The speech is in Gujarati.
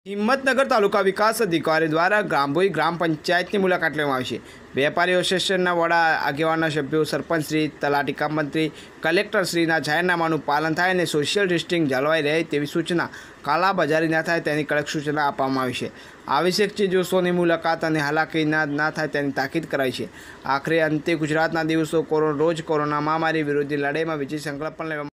હિંમતનગર તાલુકા વિકાસ અધિકારી દ્વારા ગ્રામભોઈ ગ્રામ પંચાયતની મુલાકાત લેવામાં આવી છે। વેપારી એસોસિએશનના વડા આગેવાનના સભ્યો, સરપંચશ્રી, તલાટી કામ મંત્રી, કલેક્ટરશ્રીના જાહેરનામાનું પાલન થાય અને સોશિયલ ડિસ્ટન્સિંગ જળવાઈ રહે તેવી સૂચના, કાલાબજારી ન થાય તેની કડક સૂચના આપવામાં આવી છે। આવશ્યક ચીજવસ્તુઓની મુલાકાત અને હાલાકી ના થાય તેની તાકીદ કરાઈ છે। આખરે અંતે ગુજરાતના દિવસો રોજ કોરોના મહામારી વિરુદ્ધની લડાઈમાં વિજય સંકલ્પ પણ લેવામાં